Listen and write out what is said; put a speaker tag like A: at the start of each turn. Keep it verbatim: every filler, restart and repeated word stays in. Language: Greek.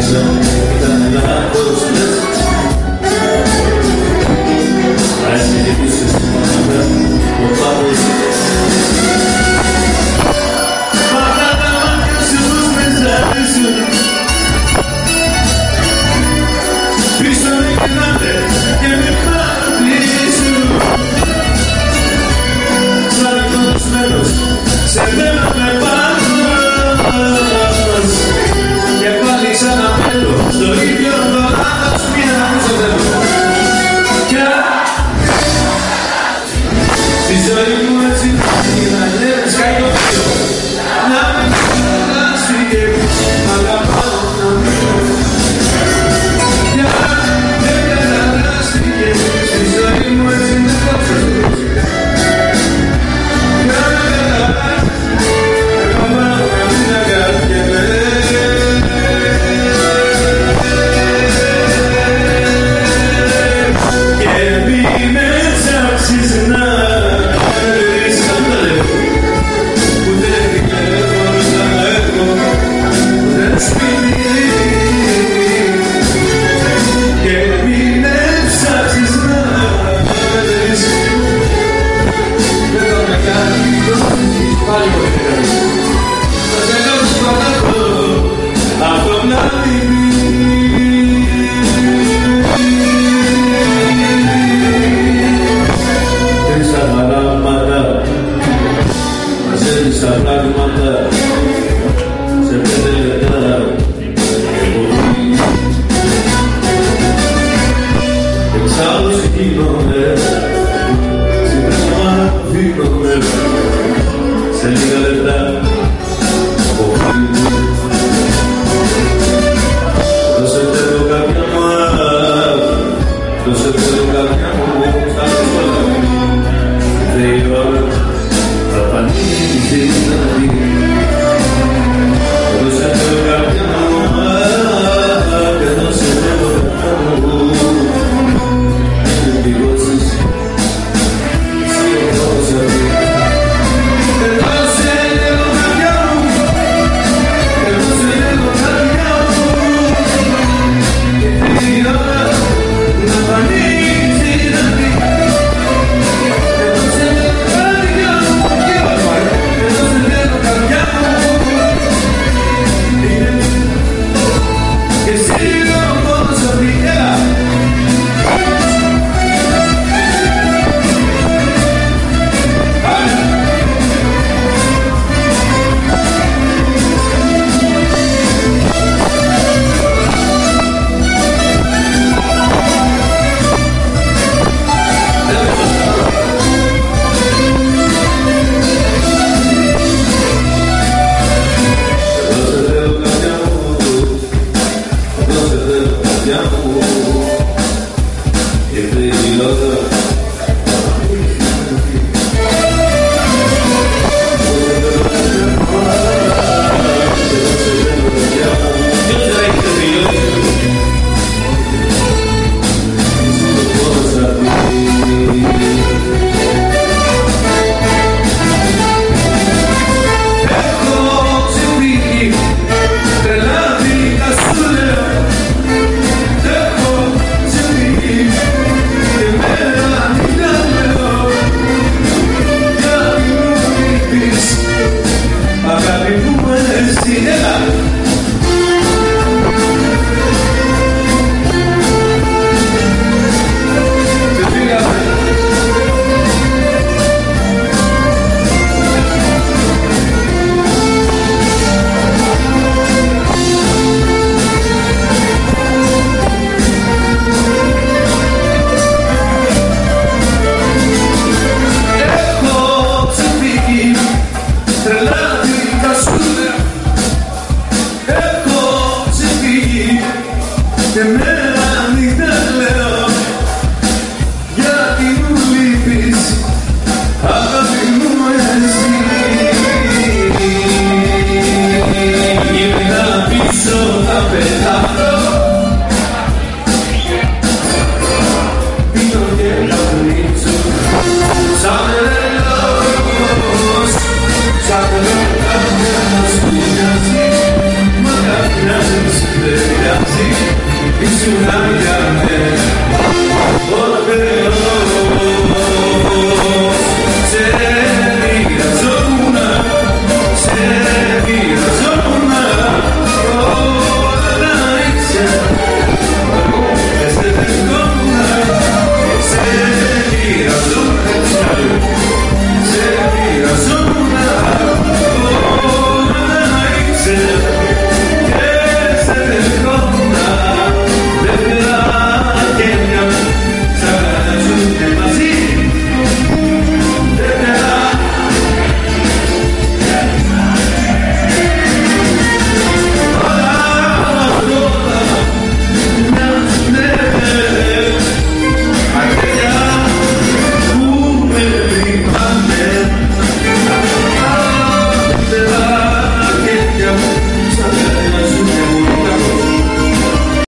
A: μέσα ήταν λάθος λες. Ας και πίσω στην μάνα ο πάπος. Μα τα μάτια σου τους μεζάρισουν, πίσω με κοιτάτε και με παρατήσουν. Σαν εκτονισμένος σε μένα με πάθος, και πάλι ξαναπέλω στο ίδιο το λάθος μοιάζω θέλω. Κι στη ζωή μου έτσι να λες κάτω πιο, να με κατάστηκες, αγαπάω να μείνω. Κι δεν κατάστηκες, στη ζωή μου έτσι να κόψω. Στα πράγματα σε πέντε λεπτά και πολύ. Εξάλλου συγκίνομαι, συντρέχμα αφήνομαι σε λίγα λεπτά από φίλοι. Δώσε θέλω κάποια μου, δώσε θέλω κάποια μου, στα δύσκολα δεν η ώρα θα πανίζει να δει. Δώσε θέλω κάποια μου, και δώσε θέλω κάποια μου. Δεν πληρώσεις, εσύ ο τρόπος αυτή. Και δώσε θέλω κάποια μου, και δώσε θέλω κάποια μου. Και η ώρα να πανίζει να δει. Και μέρα νύχτα λέω, γιατί μου λείπεις, αγάπη μου εσύ. Γυρνά πίσω τα πέρα.